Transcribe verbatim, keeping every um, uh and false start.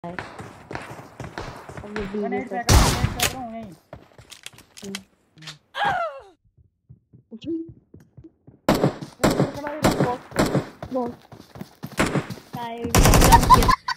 अब ये मैं बीवी नेट कर फेंक रहा हूँ नेट फेंक रहा हूँ यहीं बहुत साइड